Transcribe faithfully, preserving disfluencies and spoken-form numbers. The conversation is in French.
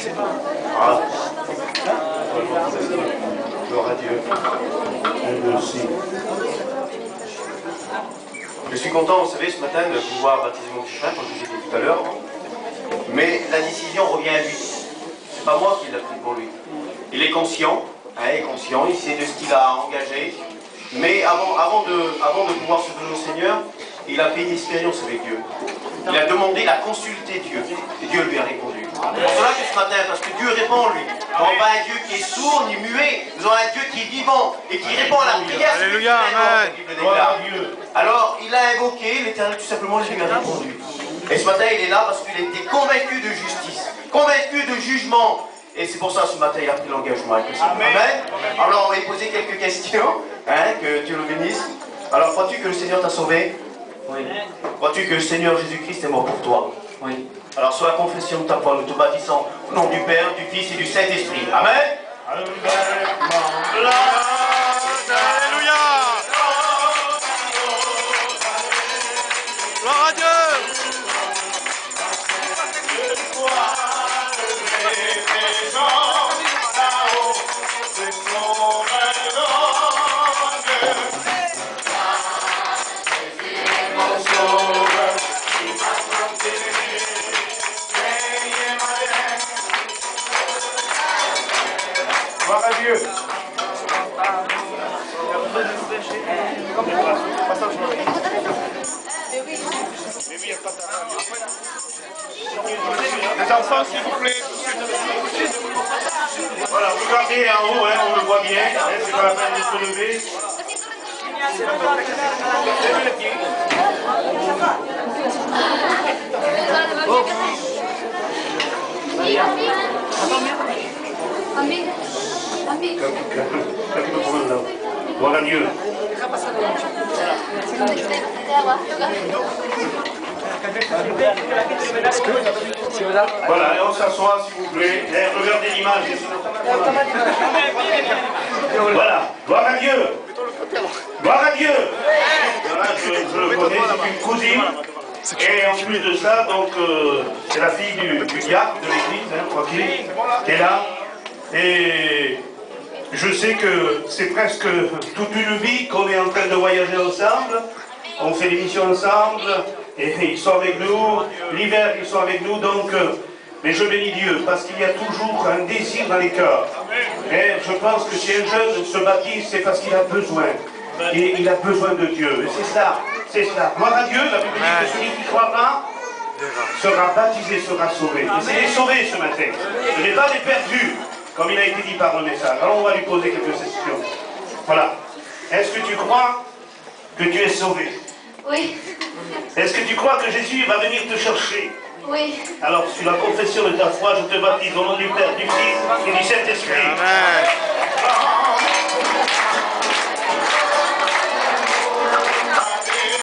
Ah. Gloire à Dieu. Dieu aussi. Je suis content, vous savez, ce matin de pouvoir baptiser mon petit frère, comme je vous ai dit tout à l'heure. Mais la décision revient à lui. C'est pas moi qui l'ai pris pour lui. Il est conscient, hein, il est conscient, il sait de ce qu'il a engagé. Mais avant, avant, de, avant de pouvoir se donner au Seigneur, il a fait une expérience avec Dieu. Il a demandé, il a consulté Dieu. Et Dieu lui a répondu. C'est pour cela que ce matin, parce que Dieu répond en lui. Nous n'avons pas un Dieu qui est sourd ni muet. Nous avons un Dieu qui est vivant et qui répond à la prière. Alléluia, amen. Alors, il a invoqué l'Éternel, tout simplement, il lui a répondu. Et ce matin, il est là parce qu'il était convaincu de justice, convaincu de jugement. Et c'est pour ça, ce matin, il a pris l'engagement avec le Seigneur. Amen. Amen. Alors, on va lui poser quelques questions. Hein, que Dieu le bénisse. Alors, crois-tu que le Seigneur t'a sauvé? Oui. Crois-tu que le Seigneur Jésus-Christ est mort pour toi? Oui. Alors, sur la confession de ta foi, nous te baptisons au nom du Père, du Fils et du Saint-Esprit. Amen. Alléluia. Gloire à Dieu. Gloire à Dieu. Les enfants, s'il vous plaît. Voilà, regardez en haut, hein, on le voit bien. Hein, c'est pas la peine de se lever. Gloire à Dieu. Voilà, et on s'assoit s'il vous plaît. Et regardez l'image. Voilà, gloire à Dieu. Gloire à Dieu. Voilà, je, je le connais, c'est une cousine. Et en plus de ça, donc, euh, c'est la fille du, du diacre de l'église, hein, tranquille, qui est là. Et je sais que c'est presque toute une vie qu'on est en train de voyager ensemble. On fait des missions ensemble, et ils sont avec nous. L'hiver, ils sont avec nous, donc... Euh, mais je bénis Dieu, parce qu'il y a toujours un désir dans les cœurs. Et je pense que si un jeune se baptise, c'est parce qu'il a besoin. Et il a besoin de Dieu. Et c'est ça, c'est ça. Gloire à Dieu, la Bible dit que celui qui croira sera baptisé, sera sauvé. Et c'est des sauvés ce matin. Ce n'est pas des perdus, comme il a été dit par le message. Alors on va lui poser quelques questions. Voilà. Est-ce que tu crois que tu es sauvé? Oui. Est-ce que tu crois que Jésus va venir te chercher? Oui. Alors, sur la confession de ta foi, je te baptise au nom du Père, du Fils et du Saint-Esprit.